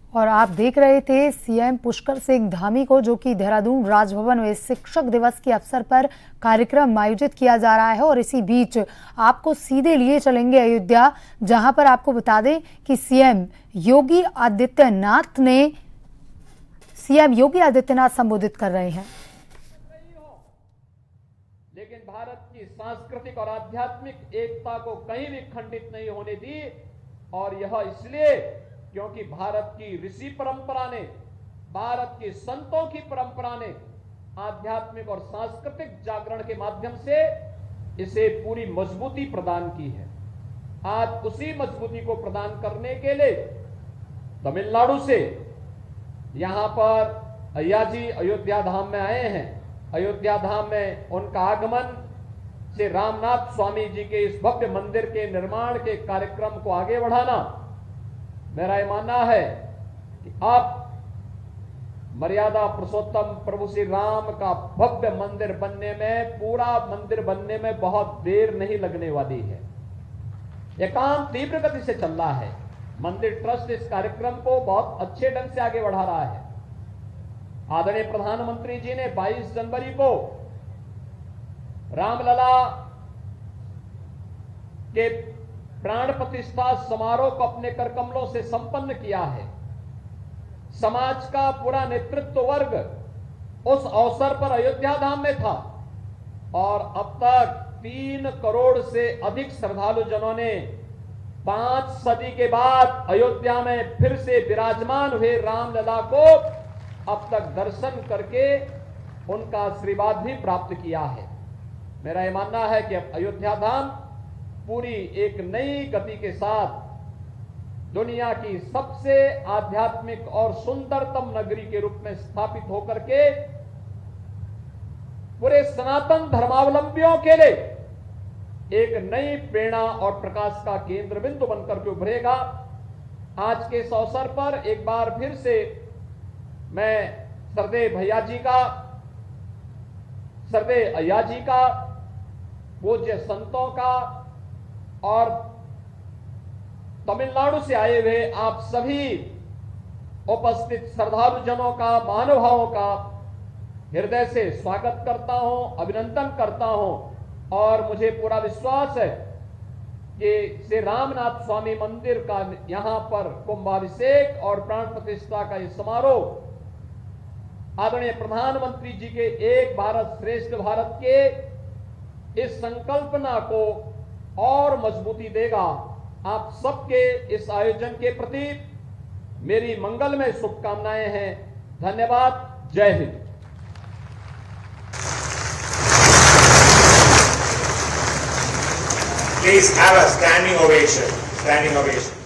और आप देख रहे थे सीएम पुष्कर सिंह धामी को, जो कि देहरादून राजभवन में शिक्षक दिवस के अवसर पर कार्यक्रम आयोजित किया जा रहा है। और इसी बीच आपको सीधे लिए चलेंगे अयोध्या, जहां पर आपको बता दें कि सीएम योगी आदित्यनाथ संबोधित कर रहे हैं। लेकिन भारत की सांस्कृतिक और आध्यात्मिक एकता को कहीं भी खंडित नहीं होने दी, और यह इसलिए क्योंकि भारत की ऋषि परंपरा ने, भारत की संतों की परंपरा ने आध्यात्मिक और सांस्कृतिक जागरण के माध्यम से इसे पूरी मजबूती प्रदान की है। आज उसी मजबूती को प्रदान करने के लिए तमिलनाडु से यहां पर अय्याजी अयोध्या धाम में आए हैं। अयोध्या धाम में उनका आगमन से रामनाथ स्वामी जी के इस भव्य मंदिर के निर्माण के कार्यक्रम को आगे बढ़ाना, मेरा यह मानना है कि अब मर्यादा पुरुषोत्तम प्रभु श्री राम का भव्य मंदिर बनने में, पूरा मंदिर बनने में बहुत देर नहीं लगने वाली है। यह काम तीव्र गति से चल रहा है। मंदिर ट्रस्ट इस कार्यक्रम को बहुत अच्छे ढंग से आगे बढ़ा रहा है। आदरणीय प्रधानमंत्री जी ने 22 जनवरी को रामलला के प्राण प्रतिष्ठा समारोह को अपने करकमलों से संपन्न किया है। समाज का पूरा नेतृत्व वर्ग उस अवसर पर अयोध्या धाम में था, और अब तक 3 करोड़ से अधिक श्रद्धालु जनों ने 5 सदी के बाद अयोध्या में फिर से विराजमान हुए रामलला को अब तक दर्शन करके उनका आशीर्वाद भी प्राप्त किया है। मेरा यह मानना है कि अब अयोध्या धाम पूरी एक नई गति के साथ दुनिया की सबसे आध्यात्मिक और सुंदरतम नगरी के रूप में स्थापित होकर के पूरे सनातन धर्मावलंबियों के लिए एक नई प्रेरणा और प्रकाश का केंद्र बिंदु बनकर के उभरेगा। आज के इस अवसर पर एक बार फिर से मैं सरदेव अय्याजी का, पूज्य संतों का और तमिलनाडु से आए हुए आप सभी उपस्थित श्रद्धालु जनों का, महानुभावों का हृदय से स्वागत करता हूं, अभिनंदन करता हूं। और मुझे पूरा विश्वास है कि श्री रामनाथ स्वामी मंदिर का यहां पर कुंभाभिषेक और प्राण प्रतिष्ठा का यह समारोह आदरणीय प्रधानमंत्री जी के एक भारत श्रेष्ठ भारत के इस संकल्पना को और मजबूती देगा। आप सबके इस आयोजन के प्रति मेरी मंगलमय शुभकामनाएं हैं। धन्यवाद। जय Hind. Please have a standing ovation. Standing ovation.